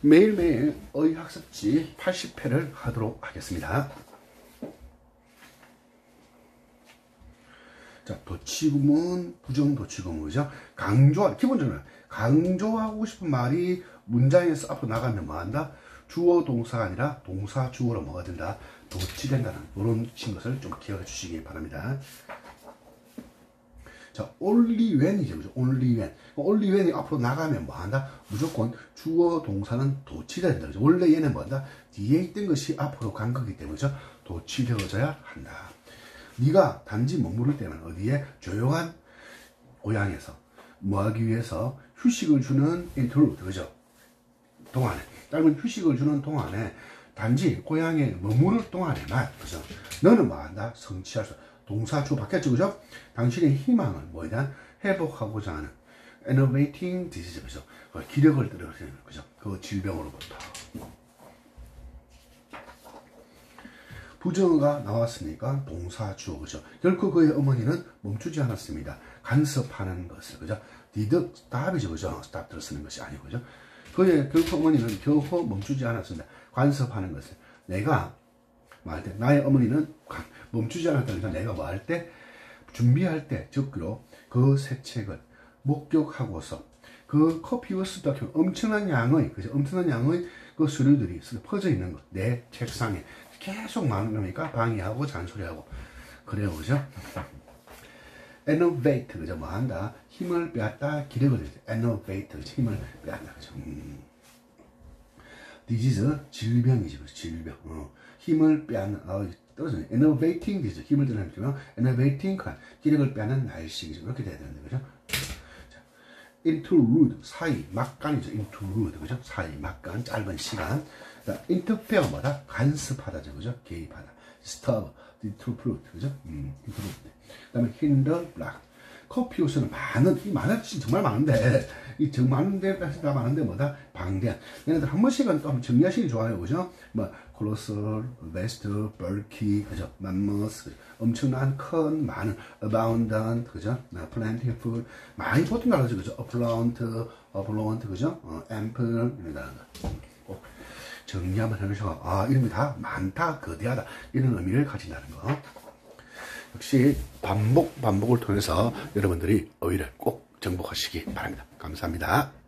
매일매일 어휘학습지 80회를 하도록 하겠습니다. 자, 도치구문, 부정도치구문이죠. 기본적으로 강조하고 싶은 말이 문장에서 앞으로 나가면 뭐한다? 주어 동사가 아니라 동사 주어로 뭐가 된다? 도치된다는 이런 것을 좀 기억해 주시기 바랍니다. 자, only when이죠. 그죠? only when. only when이 앞으로 나가면 뭐 한다? 무조건 주어 동사는 도치가 된다. 그죠? 원래 얘는 뭐 한다? 뒤에 있던 것이 앞으로 간 거기 때문에 도치되어져야 한다. 네가 단지 머무를 때는 어디에? 조용한 고향에서 뭐 하기 위해서 휴식을 주는 interlude. 그죠? 동안에. 짧은 휴식을 주는 동안에 단지 고향에 머무를 동안에만. 그죠? 너는 뭐 한다? 성취할 수 동사 주 바뀌었죠. 그죠? 당신의 희망을 뭐에 대한 회복하고자 하는 innovating disease. 그죠? 기력을 들어가는 거죠. 그 질병으로부터. 부정어가 나왔으니까 동사 주어. 그죠? 결코 그의 어머니는 멈추지 않았습니다. 간섭하는 것을. 그죠? did stop이죠. 그죠? stop를 쓰는 것이 아니고. 그죠? 그의 결코 어머니는 겨우 멈추지 않았습니다. 간섭하는 것을. 내가 뭐 할 때, 나의 어머니는 멈추지 않았다니까 내가 뭐 할 때, 준비할 때, 적기로 그 새 책을 목격하고서 그 커피우스 다큐 엄청난 양의, 그죠? 엄청난 양의 그 서류들이 퍼져 있는 것, 내 책상에 계속 많은 거니까 방해하고 잔소리하고. 그래요, 그죠? innovate, 그죠? 뭐 한다? 힘을 빼앗다, 기력을 내죠. innovate, 힘을 빼앗다, 그죠? disease, 질병이죠, 그죠? 질병. 힘을 빼앗는, 떨어지네. innovating disease, 힘을 드는 거면 innovating, 기력을 빼앗는 날씨이죠. 이렇게 돼야 되는데, 그죠? 자, interlude, 사이, 막간이죠. interlude, 그죠? 사이, 막간, 짧은 시간. 자, interfere, 뭐다? 간섭하다죠, 그죠? 개입하다. disturb, interrupt, 그죠? interrupt. 그 다음에 hinder, block. 커피우스는 이 많은 뜻이 정말 많은데, 이 많은데, 다 많은데 뭐다? 방대한. 얘네들 한 번씩은 또 정리하시기 좋아요, 그죠? 뭐, colossal, vast, bulky, 그죠? mammoth, 엄청난, 큰, 많은, abundant, 그죠? plentiful, 많이 보통 나가죠, 그죠? affluent, 그죠? ample, 이런 거. 꼭 정리 한번 해보시고, 이름이 다 많다, 거대하다, 이런 의미를 가진다는 거. 역시 반복을 통해서 여러분들이 어휘를 꼭 정복하시기 바랍니다. 감사합니다.